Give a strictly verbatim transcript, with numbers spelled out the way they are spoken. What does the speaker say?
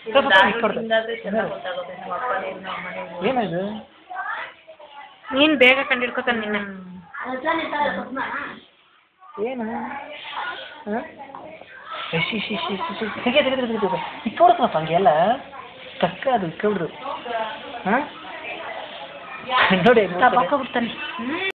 ಏನಿದು ನೀನು ಬೇಗ ಕಂಡಿಡ್ಕೊತಾನೆ ನಿನ್ನ ಏನು ಹಾಂ ಶಿ ಶಿ ಶಿ ಶಿ ತೆಗೆ ತೆಗೆ ತೆಗೆ ತೆಗೆ ಇಕ್ಕೊಡ್ತಪ್ಪ ಹಂಗೆಲ್ಲ ತಕ್ಕ ಅದು ಇಕ್ಕೊಬಿಡ್ರು ಹಾಂ ನೋಡಿ ಬಿಡ್ತಾನೆ